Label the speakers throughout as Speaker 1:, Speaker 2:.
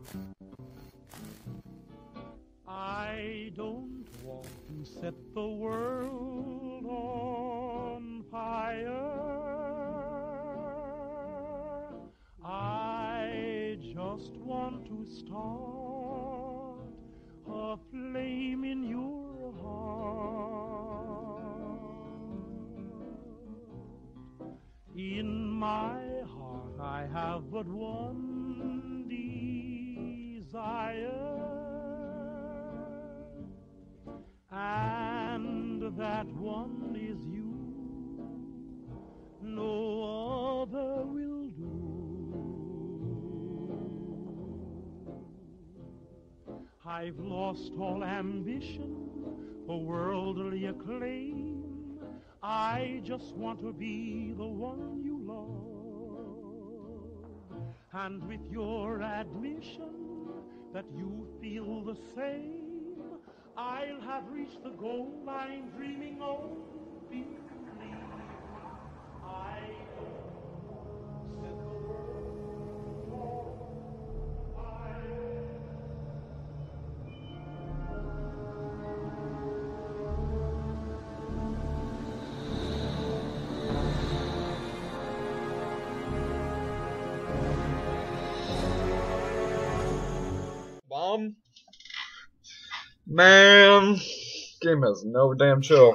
Speaker 1: I don't want to set the world on fire. I just want to start a flame in your heart. In my heart I have but one desire, and that one is you. No other will do. I've lost all ambition for worldly acclaim. I just want to be the one you love. And with your admission that you feel the same, I'll have reached the goal I'm dreaming of. Believe me, I don't set the world on fire.
Speaker 2: Bomb? Man, game has no damn chill.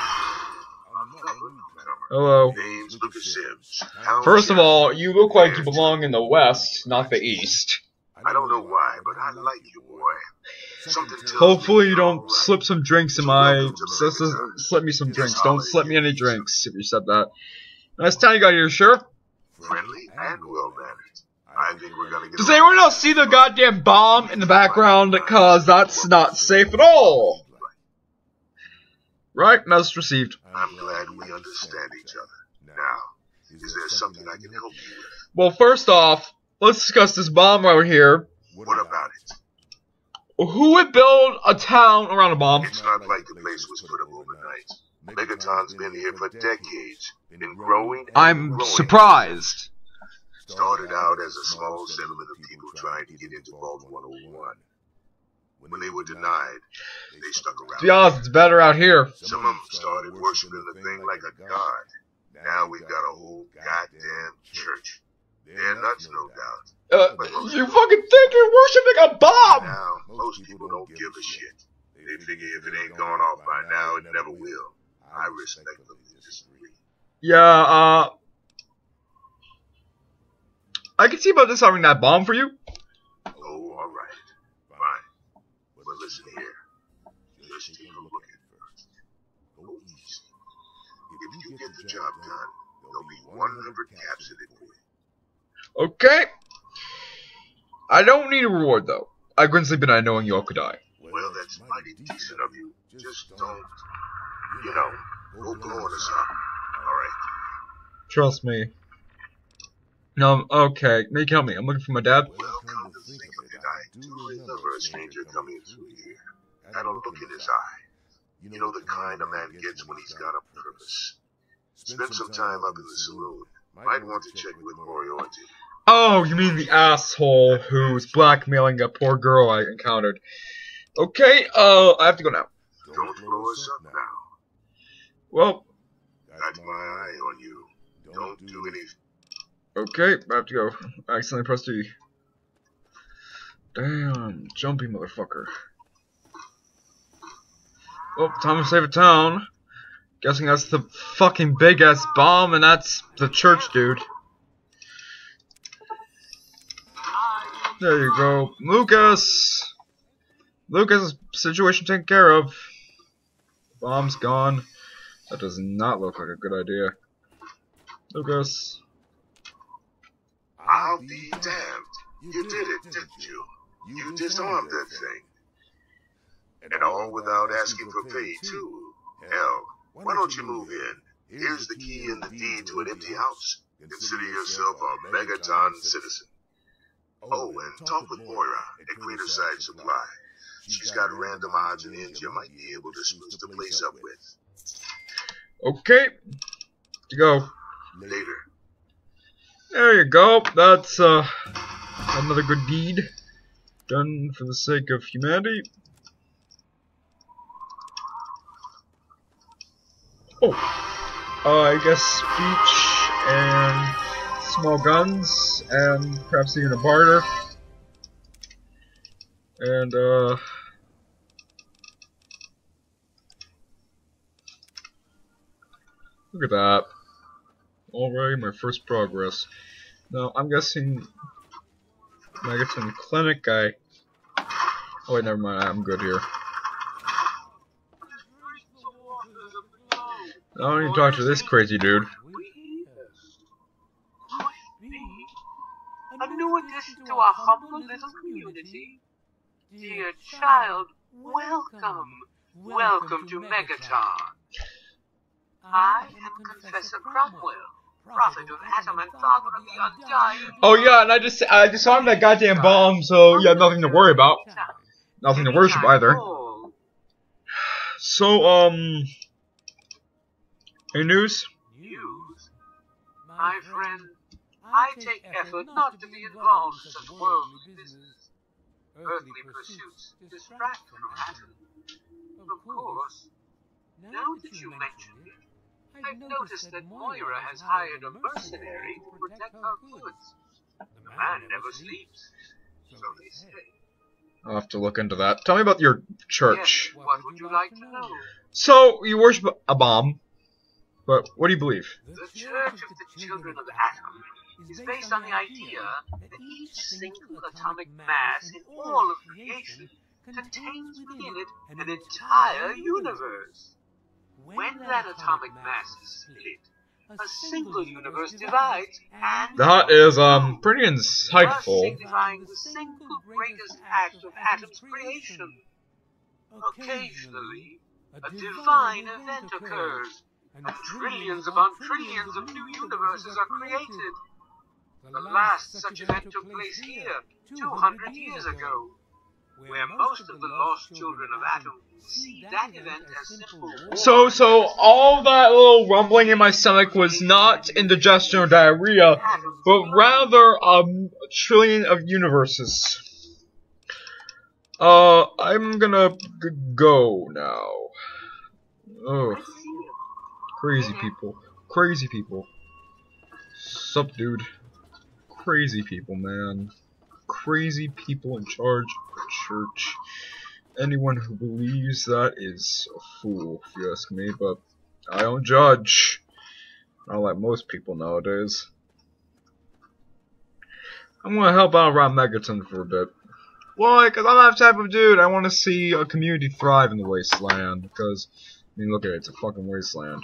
Speaker 2: Hello.
Speaker 3: Name's Lucas Sims.
Speaker 2: First of all, you look like you belong in the West, not the East.
Speaker 3: I don't know why, but I like you, boy. Something tells
Speaker 2: Hopefully
Speaker 3: me
Speaker 2: you
Speaker 3: you're
Speaker 2: don't
Speaker 3: all right.
Speaker 2: slip some drinks in my... Slip me some drinks. Don't slip me any drinks, if you said that. Nice time you got here, sure?
Speaker 3: Friendly and well-mannered. I think we're gonna get...
Speaker 2: Does anyone else see the goddamn bomb in the background? Cause that's not safe at all. Right? Message received.
Speaker 3: I'm glad we understand each other. Now, is there something I can help you with?
Speaker 2: Well, first off, let's discuss this bomb right here.
Speaker 3: What about it?
Speaker 2: Who would build a town around a bomb?
Speaker 3: It's not like the place was put up overnight. Megaton's been here for decades. Been growing and
Speaker 2: I'm
Speaker 3: growing.
Speaker 2: surprised.
Speaker 3: Started out as a small settlement of people trying to get into Vault 101. When they were denied, they stuck
Speaker 2: To
Speaker 3: around.
Speaker 2: be honest, it's better out here.
Speaker 3: Some of them started worshiping the thing like a god. Now we've got a whole goddamn church. They're nuts, no doubt.
Speaker 2: You fucking think you're worshipping a bomb!
Speaker 3: Now, most people don't give a shit. They figure if it ain't gone off by now, it never will. I respectfully disagree.
Speaker 2: Yeah, I can see about disarming that bomb for you.
Speaker 3: Oh, alright. Fine. But listen here. Just take a look at it first. Go easy. If you get the job done, there'll be 100 caps in it for you.
Speaker 2: Okay. I don't need a reward, though. I couldn't sleep at night knowing you all could die.
Speaker 3: Well, that's mighty decent of you. Just don't, you know, go blowing us up. Alright.
Speaker 2: Trust me. No, okay. Now you can help me. I'm looking for my dad.
Speaker 3: Well, come to think of it, I do remember a stranger coming through here. Had a look in his eye. You know the kind a man gets when he's got a purpose. Spent some time up in the saloon. Might want to check with Moriarty.
Speaker 2: Oh, you mean the asshole who's blackmailing a poor girl I encountered. Okay, I have to go now.
Speaker 3: Don't blow us up now.
Speaker 2: Well,
Speaker 3: Got my eye on you. Don't do anything.
Speaker 2: okay, I have to go. I accidentally pressed E. Damn, jumpy motherfucker. Well, time to save a town. Guessing that's the fucking big ass bomb, and that's the church dude. There you go, Lucas. Lucas' situation taken care of. Bomb's gone. That does not look like a good idea. Lucas.
Speaker 3: I'll be damned. You did it, didn't you? You disarmed that thing. And all without asking for pay, too. Hell, why don't you move in? Here's the key and the deed to an empty house. Consider yourself a Megaton citizen. Oh, and talk with Moira at Craterside Supply. She's got random odds and ends you might be able to spruce the place up with.
Speaker 2: Okay. To go.
Speaker 3: Later.
Speaker 2: There you go. That's another good deed. done for the sake of humanity. Oh, I guess speech and small guns, and perhaps even a barter. And, look at that. Already my first progress. Now, I'm guessing Megaton Clinic guy. Oh wait, never mind, I'm good here. I don't need to talk to this crazy dude.
Speaker 4: A new addition to our humble little community. Dear child, welcome. Welcome to Megaton. I am Confessor Cromwell, prophet of Atom and father of the undying.
Speaker 2: Oh yeah, and I just disarmed that goddamn bomb, so yeah, nothing to worry about. Nothing to worship either. So, any news?
Speaker 4: News? My friend, I take effort not to be involved in such worldly business. Earthly pursuits distract from Atom. Of course, now that you mention it, I've noticed that Moira has hired a mercenary to protect our goods. The man never sleeps, so they say.
Speaker 2: I'll have to look into that. Tell me about your church.
Speaker 4: Yes, what would you like to know?
Speaker 2: So, you worship a bomb, but what do you believe?
Speaker 4: The Church of the Children of Atom is based on the idea that each single atomic mass in all of creation contains within it an entire universe. When that atomic mass is split, a single universe divides and...
Speaker 2: That is, pretty insightful.
Speaker 4: signifying the single greatest act of Atom's creation. Occasionally, a divine event occurs, and trillions upon trillions of new universes are created. The last such event took place here, 200 years ago, where most of the lost children of Atom see that event as simple war.
Speaker 2: So all that little rumbling in my stomach was not indigestion or diarrhea, but rather a trillion of universes. I'm gonna go now. Ugh. Crazy people. Crazy people. Sup, dude? Crazy people, man. Crazy people in charge of the church. Anyone who believes that is a fool, if you ask me, but I don't judge. Not like most people nowadays. I'm gonna help out around Megaton for a bit. Why? Because I'm that type of dude. I want to see a community thrive in the wasteland. Because, I mean, look at it. It's a fucking wasteland.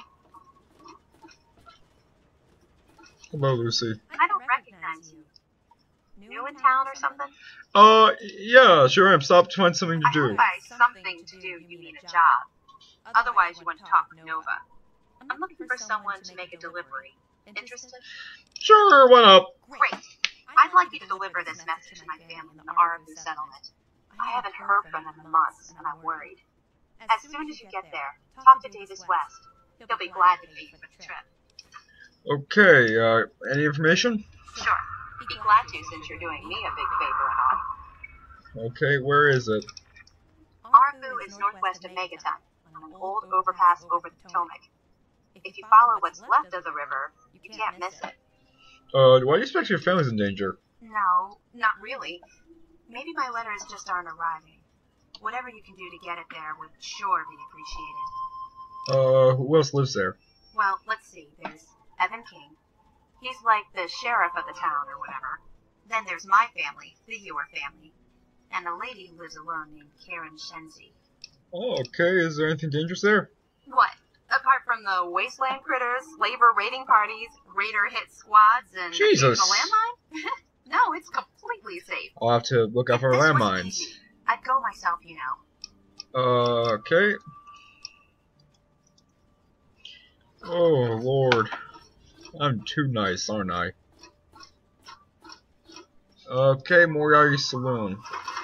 Speaker 2: Hello, Lucy.
Speaker 5: I don't recognize you. New in town or something?
Speaker 2: Yeah, sure am. Stop to find something to
Speaker 5: I
Speaker 2: do.
Speaker 5: hope by something to do you mean a job. Otherwise you want to talk with Nova. I'm looking for someone to make a delivery. Interested?
Speaker 2: Sure, why not?
Speaker 5: Great. I'd like you to deliver this message to my family in the Arabu settlement. I haven't heard from them in months, and I'm worried. As soon as you get there, talk to Davis West. He'll be glad to pay for the trip.
Speaker 2: Okay, any information?
Speaker 5: Sure. Be glad to, since you're doing me a big favor and all.
Speaker 2: Okay, where is it?
Speaker 5: Arabu is northwest of Megaton, on an old overpass over the Potomac. If you follow what's left of the river, you can't miss it.
Speaker 2: Why do you expect your family's in danger?
Speaker 5: No, not really. Maybe my letters just aren't arriving. Whatever you can do to get it there would sure be appreciated.
Speaker 2: Who else lives there?
Speaker 5: Well, let's see. There's Evan King. He's like the sheriff of the town or whatever. Then there's my family, the Ewer family. And a lady who lives alone named Karen Shenzi.
Speaker 2: Oh, okay. Is there anything dangerous there?
Speaker 5: What? Apart from the wasteland critters, labor raiding parties, raider hit squads, and
Speaker 2: Jesus.
Speaker 5: the landmine? No, it's completely safe.
Speaker 2: I'll have to look out for
Speaker 5: If this was
Speaker 2: landmines.
Speaker 5: easy, I'd go myself, you know.
Speaker 2: Okay. Oh, Lord. I'm too nice, aren't I? Okay, Moriarty Saloon.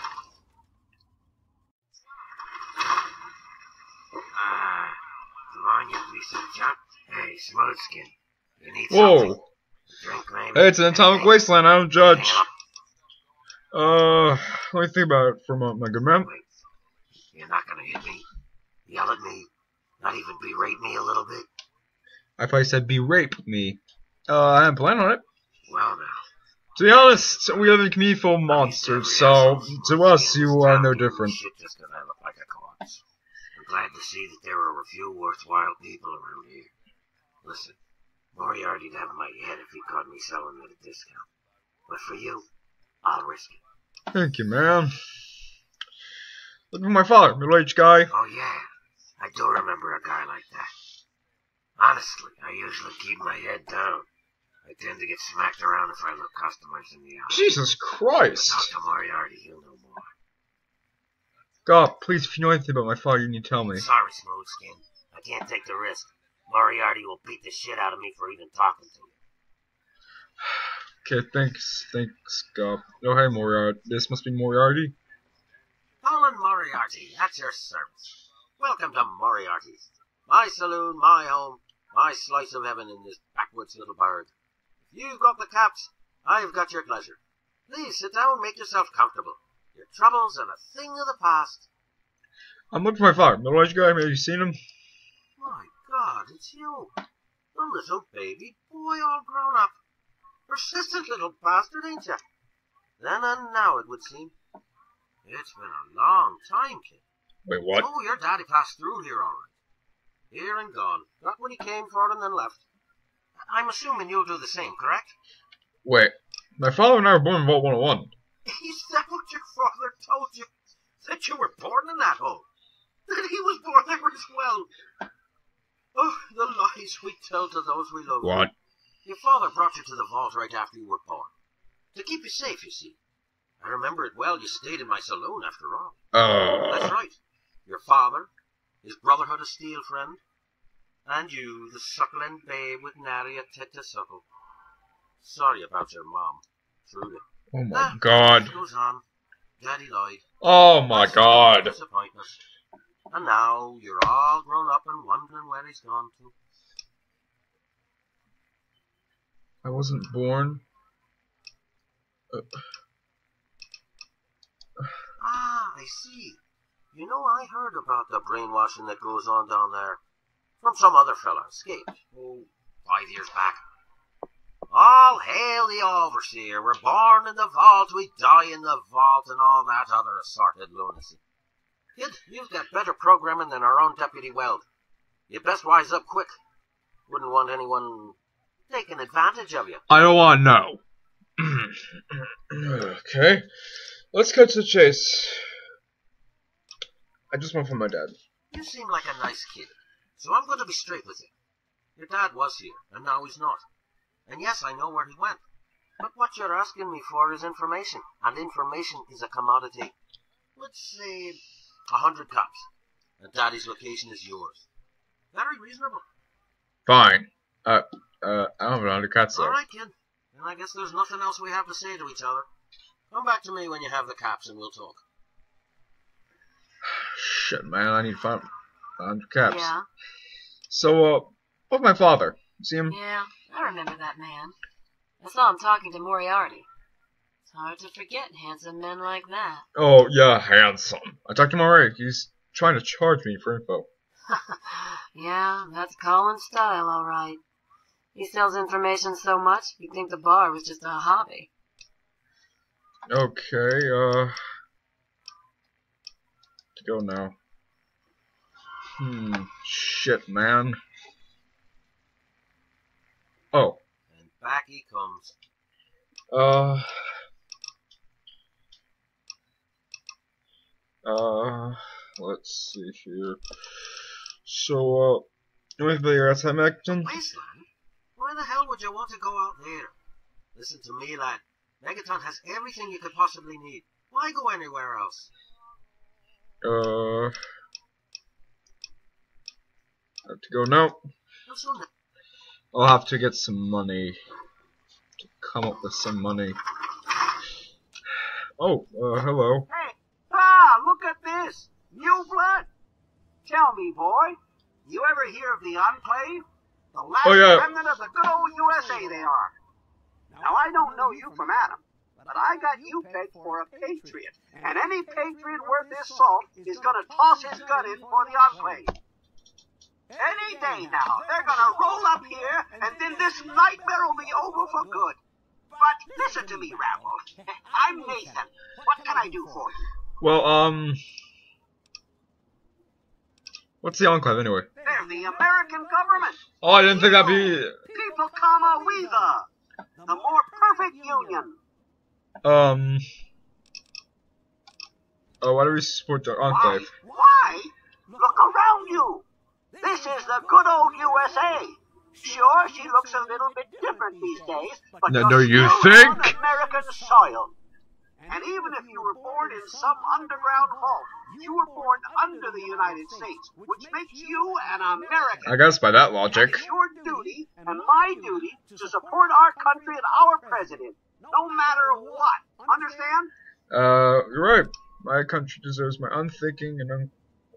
Speaker 3: Come on, you piece of junk. Hey, Smolskin. You need
Speaker 2: Whoa.
Speaker 3: something? Drink, maybe?
Speaker 2: Hey, it's an atomic wasteland, I don't judge. Let me think about it for a moment, my good man.
Speaker 6: Wait, you're not gonna hit me, yell at me, not even berate me a little bit?
Speaker 2: I probably said be-rape me. I didn't plan on it.
Speaker 6: Well now.
Speaker 2: To be honest, we live in a community full of monsters, so to us, you are no different.
Speaker 6: Shit just because I look like a corpse. I'm glad to see that there are a few worthwhile people around here. Listen, Moriarty'd have my head if he caught me selling at a discount. But for you, I'll risk it.
Speaker 2: Thank you, man. Look at my father, middle-aged guy.
Speaker 6: Oh yeah, I do remember a guy like that. Honestly, I usually keep my head down. I tend to get smacked around if I look customers in the eye.
Speaker 2: Jesus Christ!
Speaker 6: Talk to Moriarty, he'll know more.
Speaker 2: God, please, if you know anything about my father, you need to tell me.
Speaker 6: Sorry, Smoothskin. I can't take the risk. Moriarty will beat the shit out of me for even talking to you.
Speaker 2: Okay, thanks, God. Oh, hey, Moriarty. This must be Moriarty.
Speaker 6: Colin Moriarty, at your service. Welcome to Moriarty's. My saloon, my home, my slice of heaven in this backwoods little burg. If you've got the caps, I've got your pleasure. Please sit down and make yourself comfortable. Your troubles are a thing of the past.
Speaker 2: I'm looking for my father, middle-aged guy. Maybe you seen him?
Speaker 6: My God, it's you. The little baby boy all grown up. Persistent little bastard, ain't ya? Then and now, it would seem. It's been a long time, kid.
Speaker 2: Wait, what?
Speaker 6: Oh, your daddy passed through here all right. Here and gone. Got what he came for and then left. I'm assuming you'll do the same, correct?
Speaker 2: Wait, my father and I were born in Vault 101.
Speaker 6: Is that what your father told you? That you were born in that hole? That he was born there as well? Oh, the lies we tell to those we love.
Speaker 2: What?
Speaker 6: Your father brought you to the vault right after you were born. To keep you safe, you see. I remember it well. You stayed in my saloon after all. That's right. Your father, his Brotherhood of Steel friend, and you, the suckling babe with nary a tit to suckle. Sorry about your mom, truly.
Speaker 2: Oh my God.
Speaker 6: Life goes on. Daddy lied.
Speaker 2: Oh my God.
Speaker 6: Disappointment. And now you're all grown up and wondering where he's gone to.
Speaker 2: I wasn't born.
Speaker 6: I see. You know, I heard about the brainwashing that goes on down there. From some other fella, escaped. 5 years back. All hail the overseer. We're born in the vault, we die in the vault, and all that other assorted lunacy. Kid, you've got better programming than our own Deputy Weld. You'd best wise up quick. Wouldn't want anyone taking advantage of you.
Speaker 2: I don't want to know. Okay. Let's cut to the chase. I just went from my dad.
Speaker 6: You seem like a nice kid, so I'm going to be straight with you. Your dad was here, and now he's not. And yes, I know where he went. But what you're asking me for is information, and information is a commodity. Let's say 100 cops, and Daddy's location is yours. Very reasonable.
Speaker 2: Fine. I don't have 100 cuts though.
Speaker 6: All right, kid. And I guess there's nothing else we have to say to each other. Come back to me when you have the caps, and we'll talk.
Speaker 2: Shit, man, I need 500 caps.
Speaker 5: Yeah.
Speaker 2: So, what's my father? See him?
Speaker 5: Yeah, I remember that man. I saw him talking to Moriarty. It's hard to forget handsome men like that.
Speaker 2: Oh, yeah, handsome. I talked to him already. He's trying to charge me for info.
Speaker 5: Yeah, that's Colin's style, all right. He sells information so much, you'd think the bar was just a hobby.
Speaker 2: Okay, to go now. Shit, man. Oh.
Speaker 6: And back he comes.
Speaker 2: Let's see here. So, you want to be outside Megaton?
Speaker 6: Wasteland? Why the hell would you want to go out there? Listen to me, lad. Megaton has everything you could possibly need. Why go anywhere else?
Speaker 2: Have to go now. I'll have to get some money. To come up with some money. Oh, hello.
Speaker 7: Hey, look at this. New blood. Tell me, boy, you ever hear of the Enclave? The last remnant of the good old USA they are. Now, I don't know you from Adam, but I got you pegged for a patriot. And any patriot worth his salt is gonna toss his gun in for the Enclave. Any day now, they're gonna roll up here, and then this nightmare will be over for good. But listen to me, Rambo. I'm Nathan. What can I do for you?
Speaker 2: Well, what's the Enclave anyway?
Speaker 7: They're the American government.
Speaker 2: Oh, I didn't think that'd be...
Speaker 7: People, comma, we the more perfect union.
Speaker 2: Oh, why do we support the Enclave?
Speaker 7: Why? Look around you. This is the good old USA. Sure, she looks a little bit different these days, but
Speaker 2: No, you
Speaker 7: still
Speaker 2: think?
Speaker 7: on American soil. And even if you were born in some underground vault, you were born under the United States, which makes you an American.
Speaker 2: I guess by that logic.
Speaker 7: It's your duty and my duty to support our country and our president, no matter what. Understand?
Speaker 2: You're right. My country deserves my unthinking and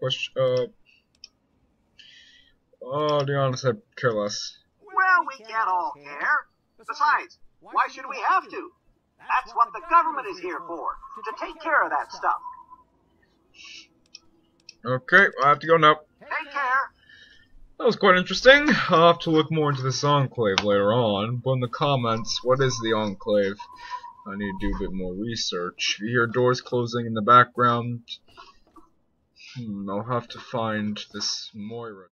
Speaker 2: oh, to be honest, I care less.
Speaker 7: Well, we can't all care. Besides, why should we have to? That's what the government is here for, to take care of that stuff.
Speaker 2: Okay, I have to go now.
Speaker 7: Take care.
Speaker 2: That was quite interesting. I'll have to look more into this Enclave later on. But in the comments, what is the Enclave? I need to do a bit more research. If you hear doors closing in the background, I'll have to find this Moira.